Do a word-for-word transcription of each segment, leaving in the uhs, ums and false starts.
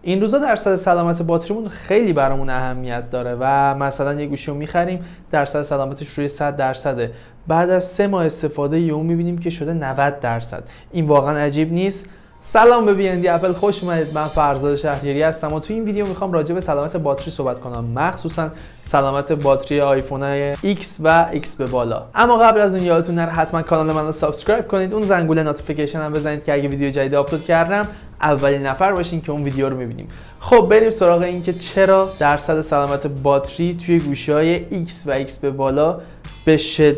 این روزا درصد سلامت باتریمون خیلی برامون اهمیت داره و مثلا یه گوشی رو میخریم درصد سلامتش روی صد درصده، بعد از سه ماه استفاده یهو میبینیم که شده نود درصد. این واقعا عجیب نیست؟ سلام به بی ان دی اپل، خوش اومدید. من فرزاد شهریاری هستم و تو این ویدیو میخوام راجع به سلامت باتری صحبت کنم، مخصوصا سلامت باتری آیفون های ایکس و ایکس به بالا. اما قبل از اون یادتون نره حتما کانال من رو سابسکرایب کنید، اون زنگوله نوتیفیکیشن هم بزنید که اگه ویدیو جدید آپلود کردم اولین نفر باشین که اون ویدیو رو میبینیم. خب بریم سراغ این که چرا درصد سلامت باتری توی گوشی‌های ایکس و ایکس به بالا به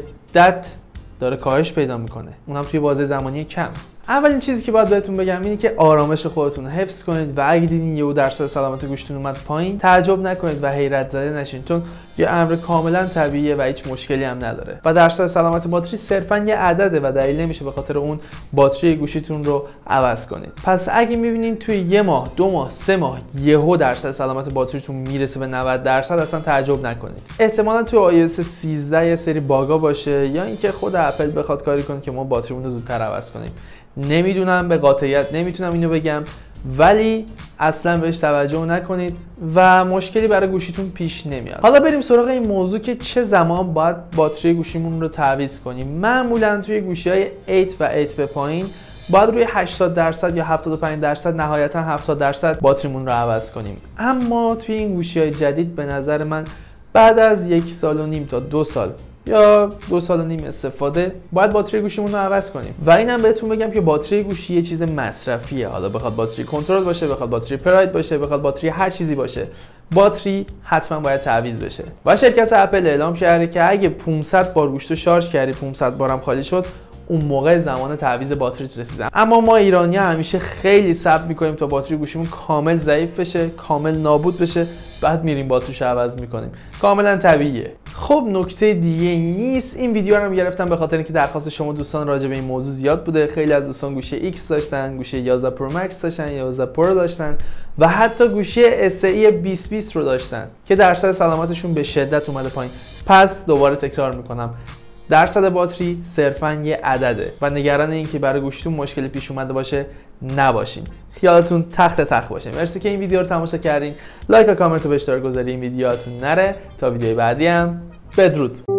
شدت داره کاهش پیدا میکنه، اونم توی بازه زمانی کم. اولین چیزی که باید بهتون بگم اینه که آرامش خودتون رو حفظ کنید و اگه دیدین یهو درصد سلامت گوشتون اومد پایین تعجب نکنید و حیرت زده نشین، چون یه امر کاملا طبیعیه و هیچ مشکلی هم نداره. و درصد سلامت باتری صرفا یه عدده و دلیل نمیشه به خاطر اون باتری گوشیتون رو عوض کنید. پس اگه میبینین توی یه ماه، دو ماه، سه ماه یهو درصد سلامت باتریتون میرسه به نود درصد، اصلا تعجب نکنید. احتمالاً توی آی او اس سیزده یه سری باگا باشه یا اینکه خود اپل بخواد کاری کنه که ما باتریمون رو زودتر عوض کنیم. نمیدونم، به قاطعیت نمیتونم اینو بگم، ولی اصلا بهش توجه نکنید و مشکلی برای گوشیتون پیش نمیاد. حالا بریم سراغ این موضوع که چه زمان باید باتری گوشیمون رو تعویض کنیم. معمولا توی گوشی‌های هشت و هشت به پایین باید روی هشتاد درصد یا هفتاد و پنج درصد، نهایتا هفتاد درصد باتریمون رو عوض کنیم. اما توی این گوشی‌های جدید به نظر من بعد از یک سال و نیم تا دو سال یا دو سال و نیم استفاده باید باتری گوشیمون رو عوض کنیم. و اینم بهتون بگم که باتری گوشی یه چیز مصرفیه، حالا بخواد باتری کنترل باشه، بخواد باتری پراید باشه، بخواد باتری هر چیزی باشه، باتری حتما باید تعویض بشه. و شرکت اپل اعلام کرده که اگه پانصد بار گوشت رو شارژ کردی، پانصد بارم خالی شد، اون موقع زمان تعویض باتریت رسیدن. اما ما ایرانی‌ها همیشه خیلی صبر می‌کنیم تا باتری گوشیمون کامل ضعیف بشه، کامل نابود بشه، بعد میریم باتریشو عوض می‌کنیم. کاملا طبیعیه. خب نکته دیگه نیست، این ویدیو رو گرفتم به خاطر اینکه درخواست شما دوستان راجع به این موضوع زیاد بوده. خیلی از دوستان گوشی ایکس داشتن، گوشی یازده پرو مکس داشتن، یازده پرو داشتن و حتی گوشی اس ای بیست بیست رو داشتن که درصد سلامتشون به شدت اومده پایین. پس دوباره تکرار می‌کنم، درصد باتری صرفاً یه عدده و نگران این که برای گوشتون مشکلی پیش اومده باشه نباشین. خیالتون تخت تخت باشه. مرسی که این ویدیو رو تماشا کردین. لایک و کامنت و به اشتراک گذاری این ویدیوهاتون نره. تا ویدیوی بعدی هم بدرود.